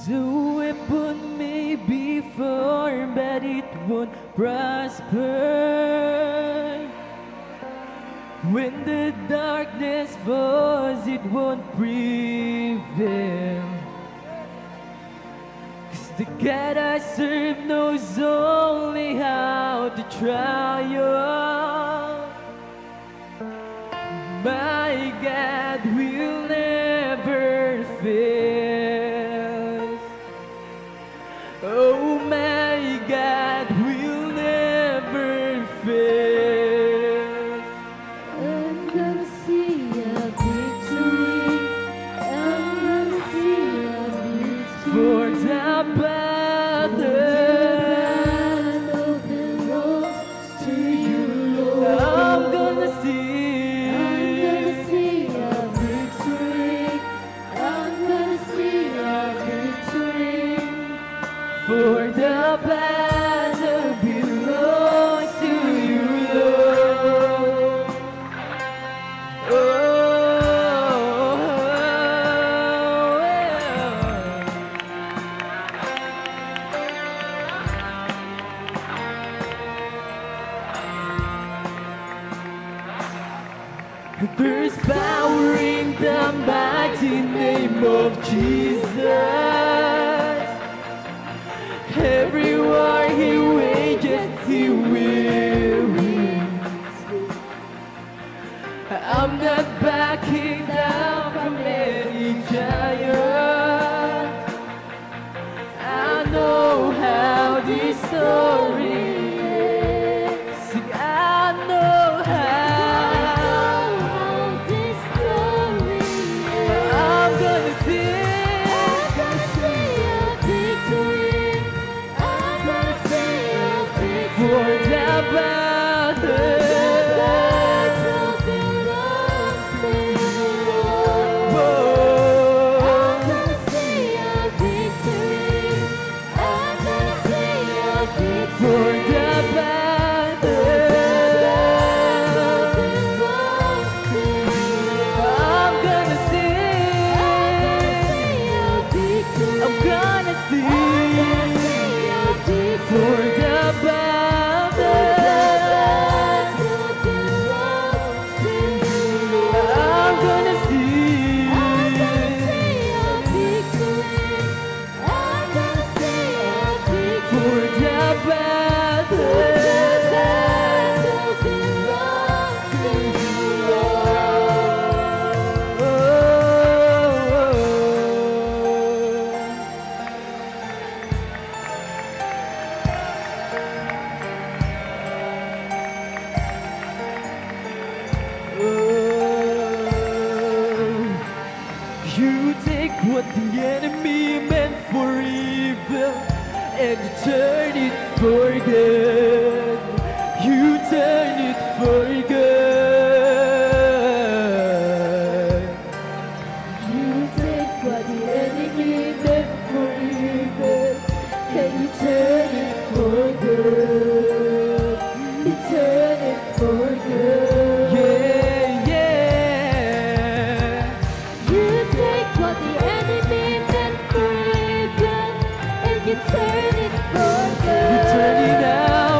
The weapon may be formed, but it won't prosper. When the darkness falls, it won't prevail. 'Cause the God I serve knows only how to triumph. My God will never fail. Oh, my God will never fail. I'm gonna see a victory. I'm gonna see a victory. For the battle belongs to you, Lord. I'm gonna see a victory. I'm gonna see a victory. For the battle belongs to you, Lord. Oh, there's power in the mighty name of Jesus. Every war he wages, he will win. I'm not backing down from any giant. I know how this story ends. Sing, I know how. This story ends. I'm gonna sing. I'm gonna see a victory. I'm gonna see a victory. For the battle belongs to you, Lord. Whoa. I'm gonna see a victory. I'm gonna see a victory. For the battle belongs to you, Lord. I'm gonna See sing. a victory. I'm gonna sing. For the battle I'm gonna sing. For the You take what the enemy meant for evil and you turn it for good. You turn it for good. You take what the enemy meant for evil, and you turn it for good. You turn it for good. Yeah, yeah. You take what the enemy meant for evil, and you turn it for good. You turn it out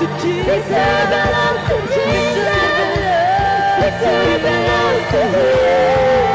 to Jesus. Victory belongs to Jesus. Victory belongs to Him.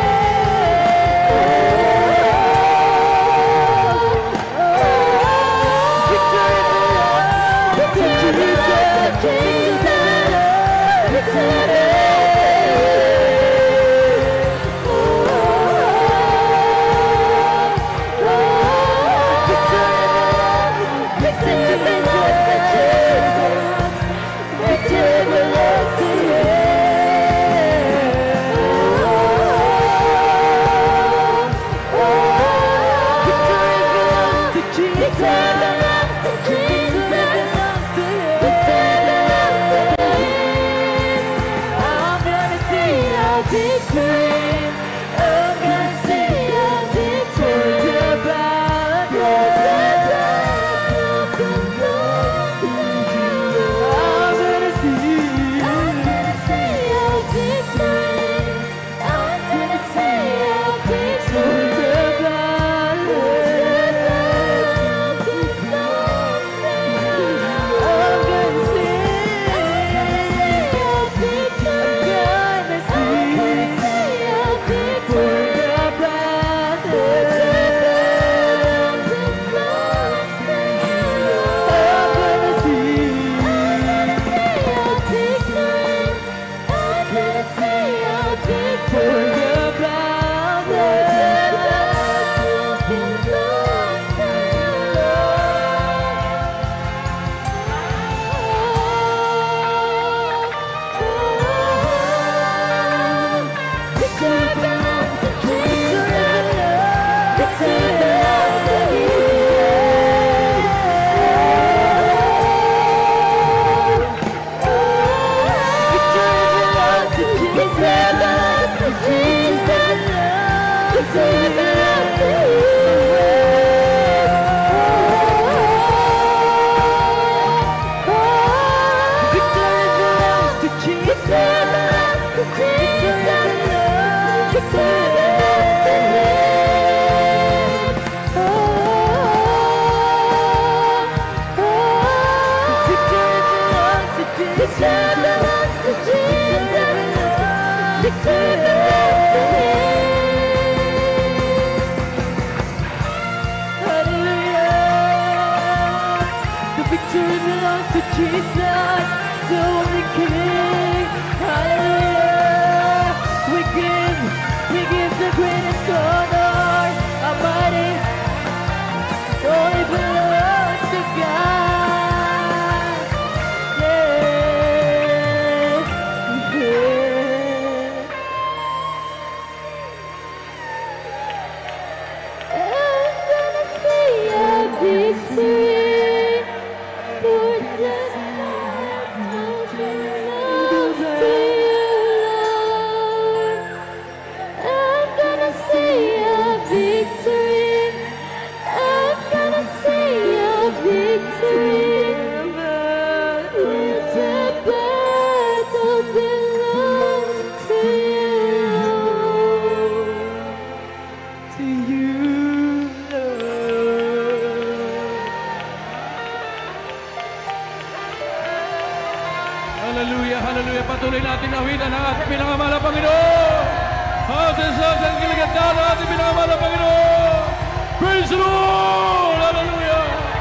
Hallelujah, hallelujah. Patuloy natin awitan ang ating pinangamahal na Panginoon. Ating sa kaligtaan ng ating pinangamahal na Panginoon. Praise the Lord! Hallelujah!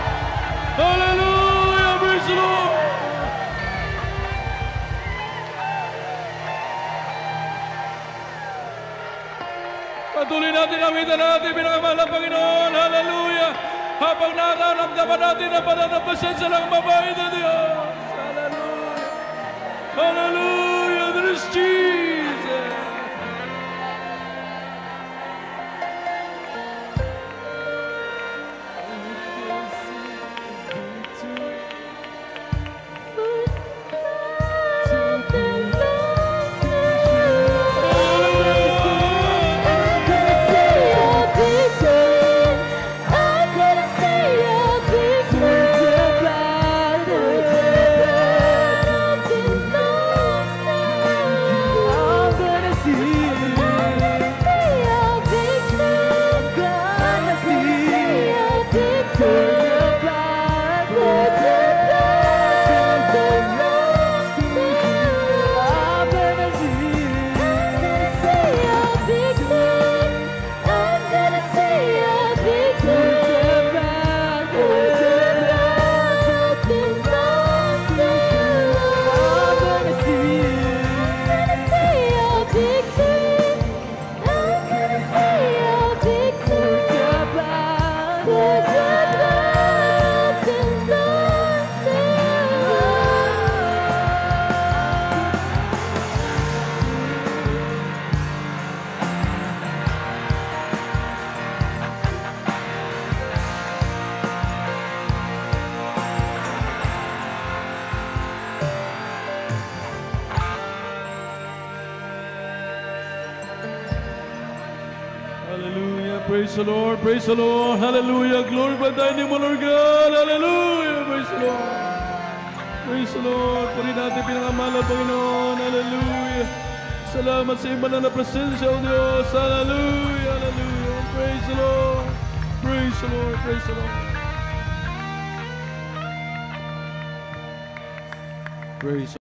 Hallelujah! Praise the Lord! Patuloy natin awitan ang ating pinangamahal na Panginoon. Hallelujah! Habang nararamdaman natin ang pananampasensa ng mabait na Diyos. Hallelujah, there is Jesus. Hallelujah. Praise the Lord. Praise the Lord. Hallelujah. Glorify thy name, O Lord God. Hallelujah. Praise the Lord. Praise the Lord. Puri natin pinangamala, Panginoon. Hallelujah. Salamat sa iba na presensya, O Diyos. Hallelujah. Hallelujah. Praise the Lord. Praise the Lord. Praise the Lord. Praise